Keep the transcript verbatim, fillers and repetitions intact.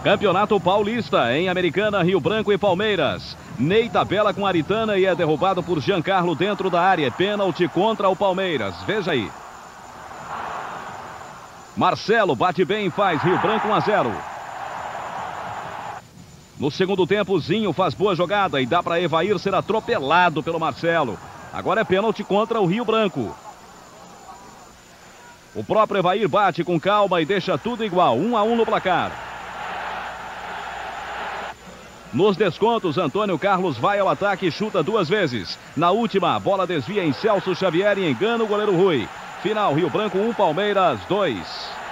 Campeonato Paulista, em Americana, Rio Branco e Palmeiras. Ney tabela com Aritana e é derrubado por Giancarlo dentro da área. Pênalti contra o Palmeiras. Veja aí. Marcelo bate bem e faz Rio Branco um a zero. No segundo tempo, Zinho faz boa jogada e dá para Evair ser atropelado pelo Marcelo. Agora é pênalti contra o Rio Branco. O próprio Evair bate com calma e deixa tudo igual. um a um no placar. Nos descontos, Antônio Carlos vai ao ataque e chuta duas vezes. Na última, a bola desvia em Celso Xavier e engana o goleiro Rui. Final, Rio Branco um, Palmeiras dois.